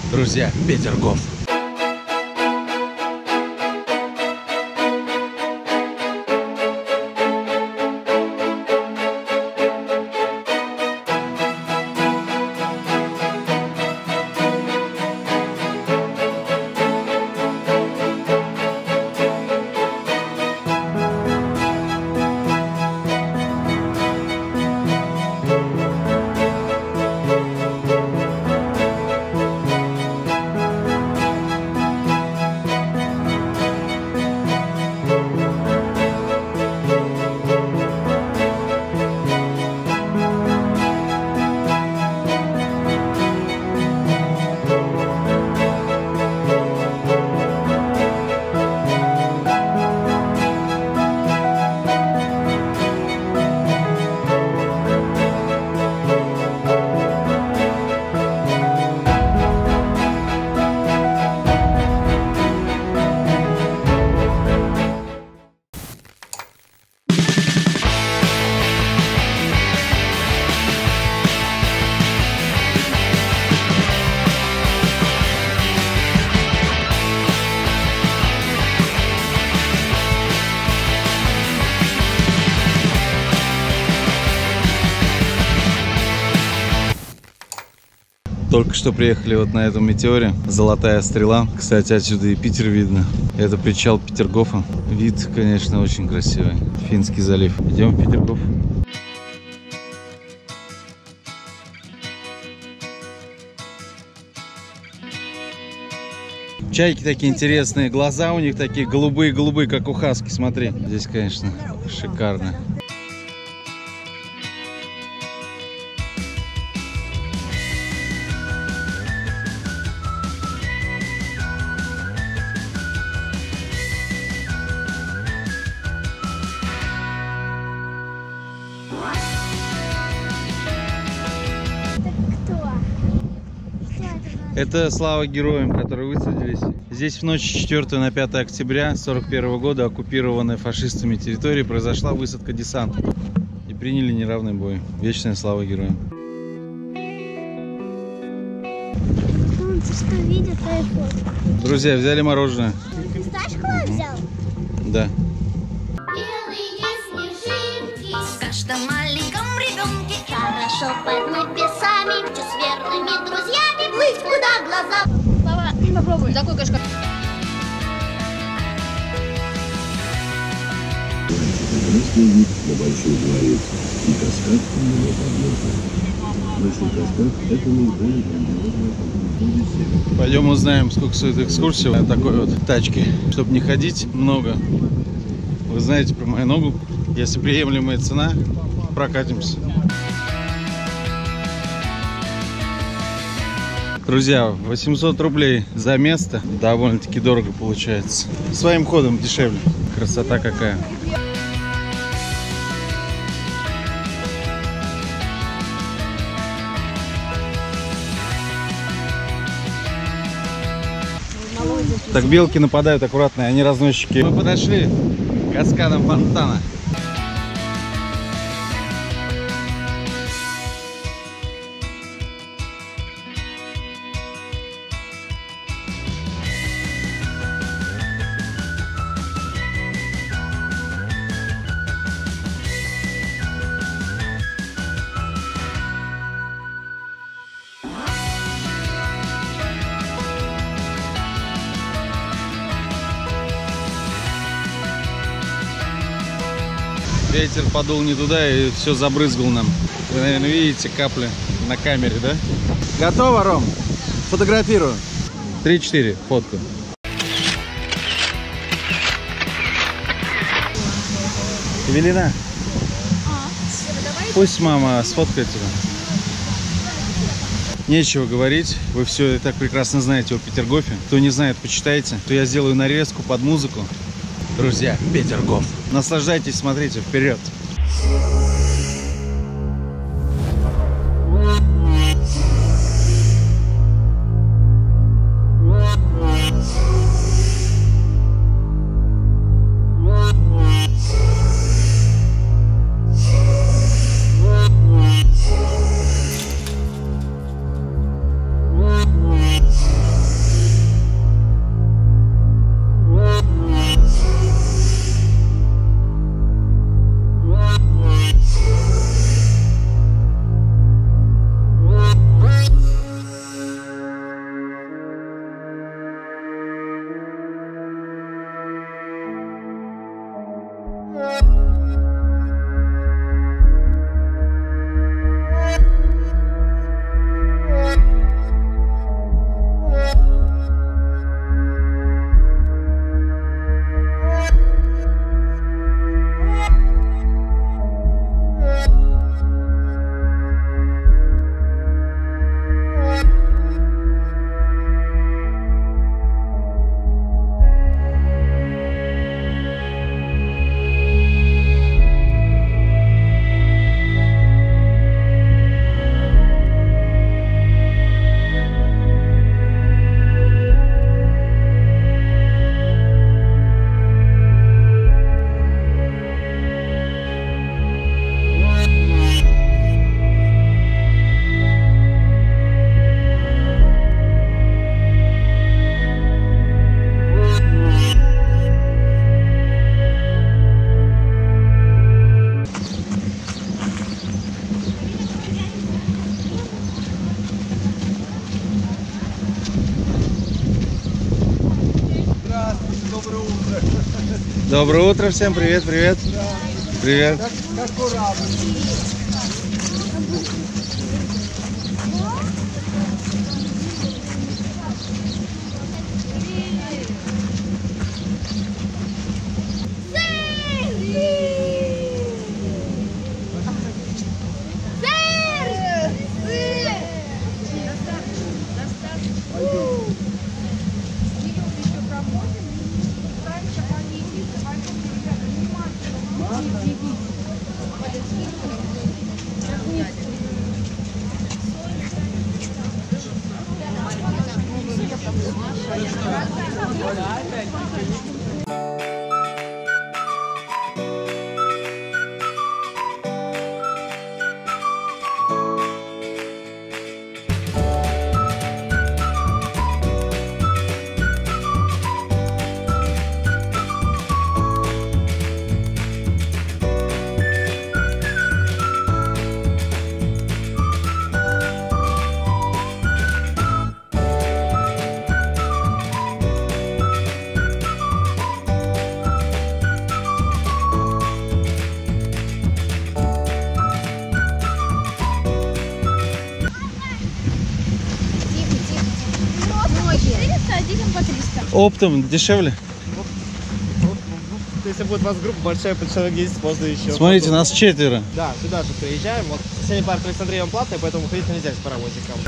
Друзья, Петергоф. Только что приехали вот на этом метеоре. Золотая стрела. Кстати, отсюда и Питер видно. Это причал Петергофа. Вид, конечно, очень красивый. Финский залив. Идем в Петергоф. Чайки такие интересные. Глаза у них такие голубые-голубые, как у хаски. Смотри. Здесь, конечно, шикарно. Это слава героям, которые высадились. Здесь в ночь с 4 на 5 октября 1941 года оккупированной фашистами территории произошла высадка десанта. И приняли неравный бой. Вечная слава героям. Что видит твою фотку? Друзья, взяли мороженое. Фисташковое взял? Да. Белые снежинки в каждом маленьком ребенке. Хорошо под небесами, с верными друзьями плыть, куда глаза. Папа, попробуй. Такой кашка. Прекрасный вид на большой дворец и каскад у него под носом. Большой каскад – это наиболее грандиозное подвижное. Пойдем узнаем, сколько стоит экскурсия на такой вот тачке. Чтобы не ходить много, вы знаете про мою ногу. Если приемлемая цена, прокатимся. Друзья, 800 рублей за место. Довольно-таки дорого получается. Своим ходом дешевле. Красота какая. Так, белки нападают аккуратно, они разносчики. Мы подошли к каскадам фонтана. Ветер подул не туда и все забрызгал нам. Вы, наверное, видите капли на камере, да? Готово, Ром? Фотографирую. 3-4 фотку. Эвелина, пусть мама сфоткает тебя. Нечего говорить, вы все и так прекрасно знаете о Петергофе. Кто не знает, почитайте. То я сделаю нарезку под музыку. Друзья, Петергоф. Наслаждайтесь, смотрите вперед. Доброе утро всем, привет, привет. Привет. Оптом дешевле? Если будет у вас группа большая, по человек 10, можно еще. Смотрите, нас 4. Да, сюда же приезжаем. Вот соседний парк Александрия он платный, поэтому выходить нельзя с паровозиком.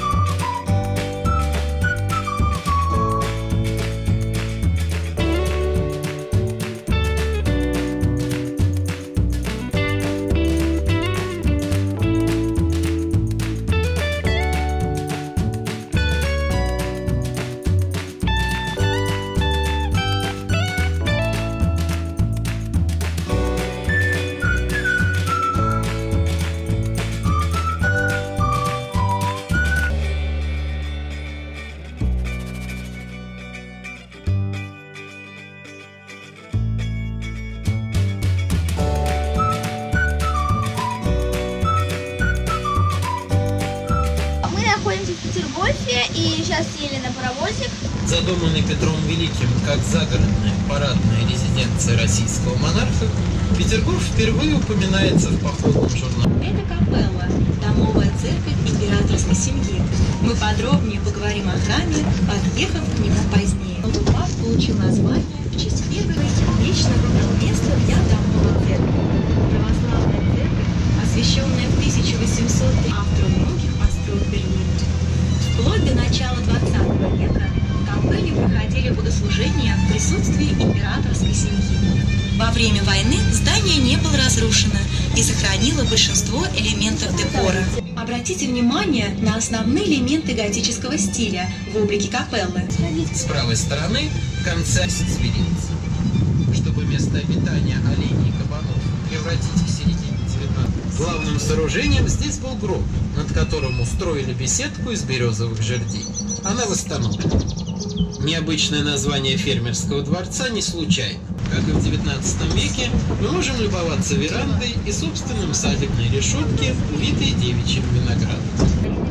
И сейчас сели на паровозик. Задуманный Петром Великим как загородная парадная резиденция российского монарха, Петергоф впервые упоминается в походном журнале. Это капелла, домовая церковь императорской семьи. Мы подробнее поговорим о храме, подъехав к нему позднее. Новый парк получил название в честь первого лично выбрал место для домовой церкви. Православная церковь, освященная в 1800 автору многих построек Берлина. Вплоть до начала 20 века в капелле проходили богослужения в присутствии императорской семьи. Во время войны здание не было разрушено и сохранило большинство элементов декора. Обратите внимание на основные элементы готического стиля в облике капеллы. С правой стороны в конце зверинца. Чтобы место обитания оленей и кабанов превратить в середине 19 главным сооружением здесь был гроб, над которым устроили беседку из березовых жердей. Она восстановлена. Необычное название фермерского дворца не случайно. Как и в 19 веке, мы можем любоваться верандой и собственным садикной решетки, увитой девичьим виноградом.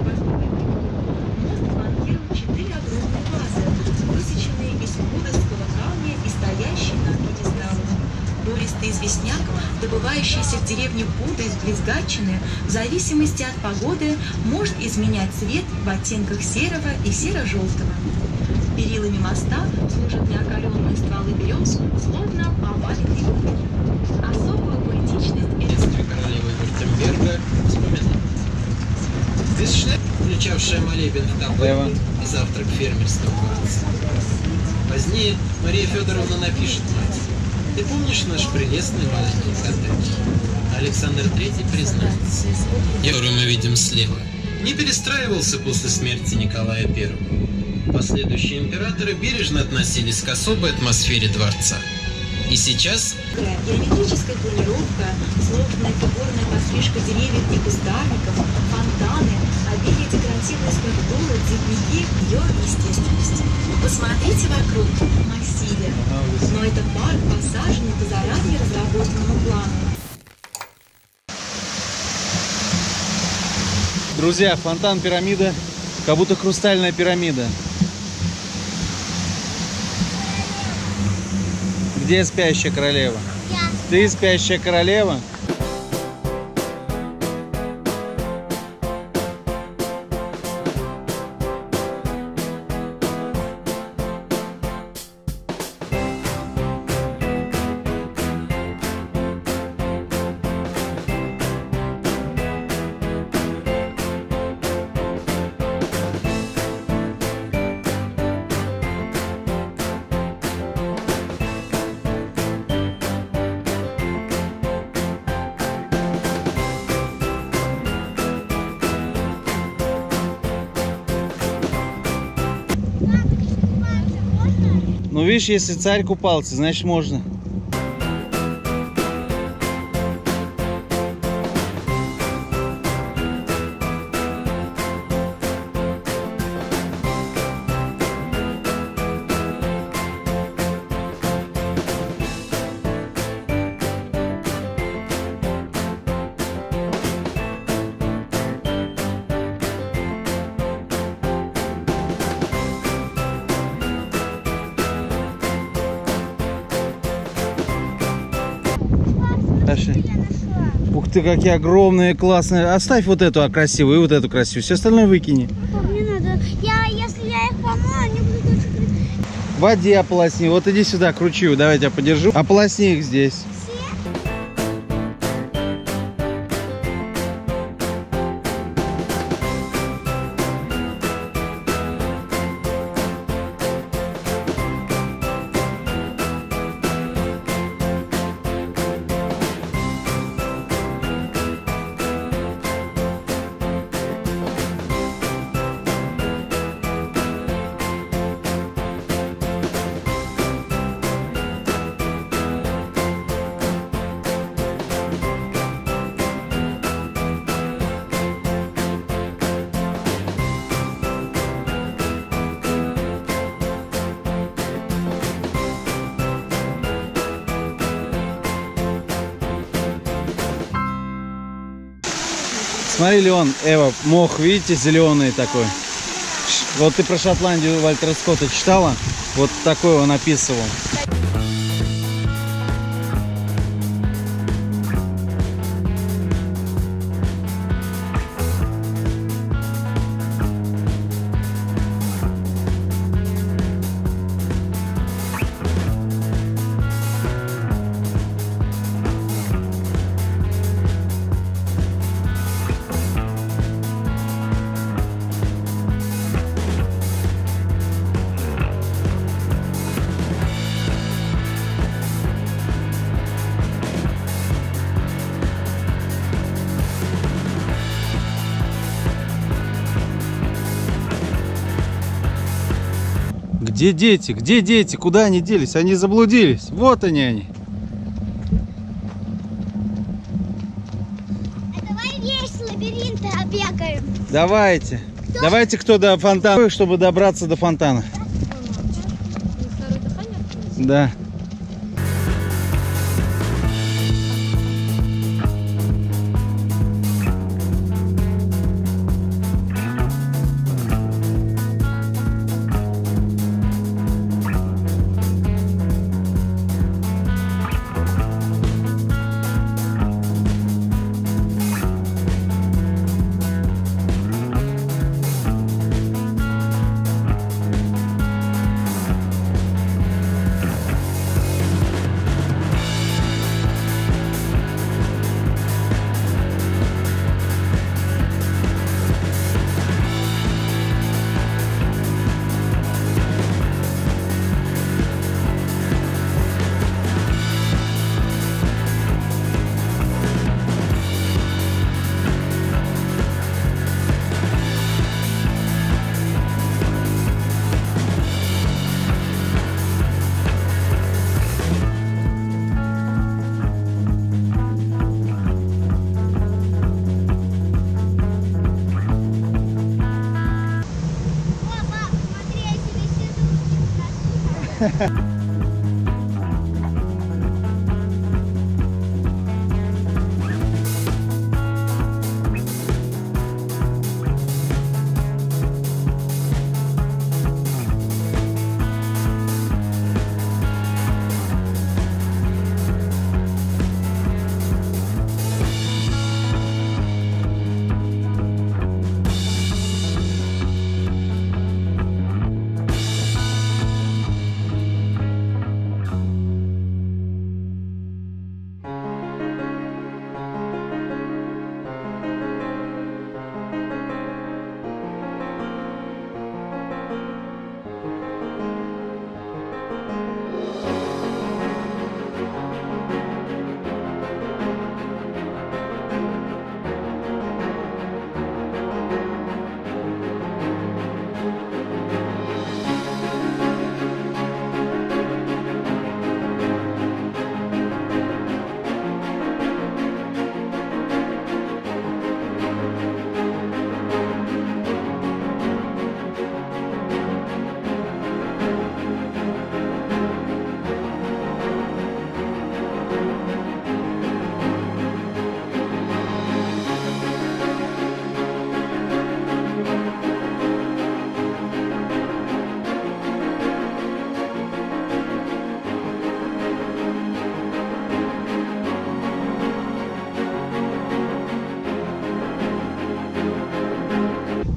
Четыре огромные вазы, высеченные из кудовского камня и стоящие на пьедесталах. Пористый известняк, добывающийся в деревне Пуда из близ Гатчины, в зависимости от погоды может изменять цвет в оттенках серого и серо-желтого. Перилами моста служат неокаленные стволы берез, словно овальные кубики. Особую поэтичность Детство королевы Вюртемберга вспоминает. Без шляп, включавшая молебен в капелле и завтрак в фермерском дворце. Позднее Мария Федоровна напишет матери: «Ты помнишь наш прелестный маленький коттедж?» Александр III признается, который мы видим слева, не перестраивался после смерти Николая I. Последующие императоры бережно относились к особой атмосфере дворца. И сейчас геометрическая планировка, сложная фигурная пострижка деревьев и кустарников, фонтаны, обилие декоративной скульптуры, цветники, ее естественность. Посмотрите вокруг, массиве. Но это парк, посаженный по заранее разработанному плану. Друзья, фонтан пирамида, как будто хрустальная пирамида. Где спящая королева? Я. Ты спящая королева? Ну видишь, если царь купался, значит можно. Пошли. Ух ты, какие огромные, классные. Оставь вот эту красивую и вот эту красивую. Все остальное выкини. Пап, не надо. Если я их помою, они будут очень красивые. В воде ополосни. Вот иди сюда, кручу. Давай я тебя подержу. Ополосни их здесь. Смотри, Леон, Эва, мох, видите, зеленый такой. Вот ты про Шотландию Вальтера Скотта читала? Вот такой он описывал. Где дети? Где дети? Куда они делись? Они заблудились. Вот они. Давай весь лабиринт обегаем. Давайте. Давайте кто до фонтана, чтобы добраться до фонтана. Да.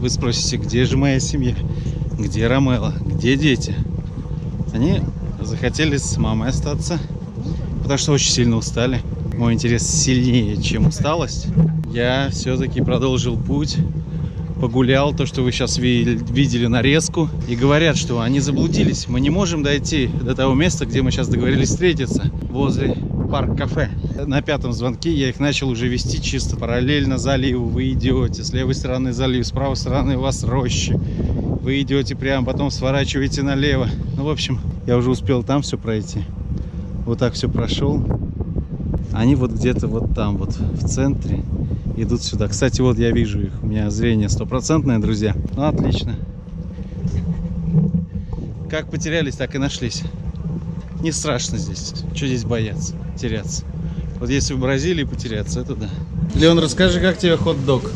Вы спросите, где же моя семья? Где Ромело? Где дети? Они захотели с мамой остаться, потому что очень сильно устали. Мой интерес сильнее, чем усталость. Я все-таки продолжил путь. Погулял, то, что вы сейчас видели нарезку. И говорят, что они заблудились. Мы не можем дойти до того места, где мы сейчас договорились встретиться. Возле парк-кафе. На 5-м звонке я их начал уже вести чисто параллельно заливу. Вы идете, с левой стороны залив, с правой стороны у вас рощи. Вы идете прямо, потом сворачиваете налево. Ну, в общем, я уже успел там все пройти. Вот так все прошел. Они вот где-то вот там, вот в центре, идут сюда. Кстати, вот я вижу их. У меня зрение стопроцентное, друзья. Ну, отлично. Как потерялись, так и нашлись. Не страшно здесь. Что здесь бояться? Теряться. Вот если в Бразилии потеряться, это да. Леон, расскажи, как тебе хот-дог?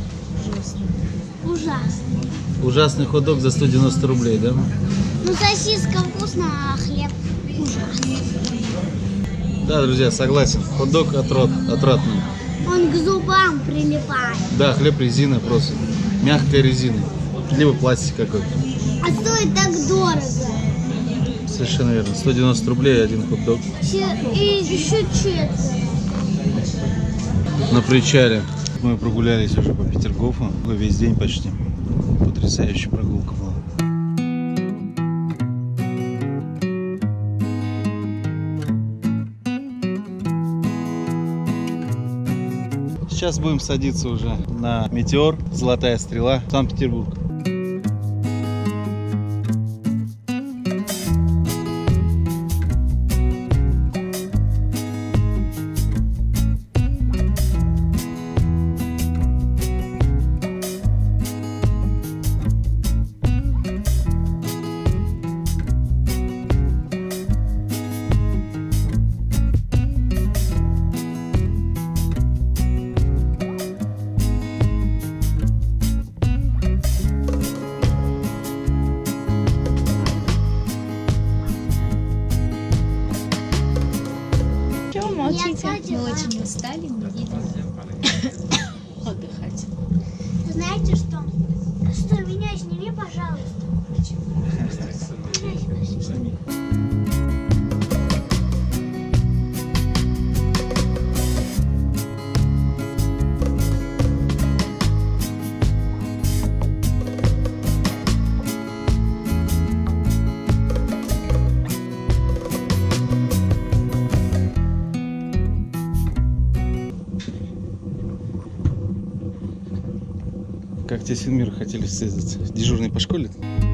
Ужасно. Ужасный хот-дог за 190 рублей, да? Ну, сосиска вкусная, а хлеб ужасный. Да, друзья, согласен. Хот-дог отвратный. Он к зубам прилипает. Да, хлеб резина просто. Мягкая резина. Либо пластик какой-то. А стоит так дорого. Совершенно верно. 190 рублей один хот-дог. И еще четверть. На причале мы прогулялись уже по Петергофу. Весь день почти. Потрясающая прогулка была. Сейчас будем садиться уже на Метеор, Золотая Стрела, Санкт-Петербург. Чего молчите? Я Мы очень устали, мы едем отдыхать. Знаете что? Что, меня сними, пожалуйста. Как те Синмиры хотели встретиться? Дежурный по школе?